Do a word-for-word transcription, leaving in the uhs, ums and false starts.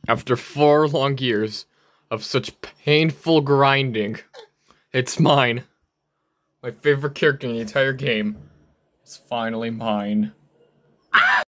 After four long years of such painful grinding, it's mine. My favorite character in the entire game is finally mine.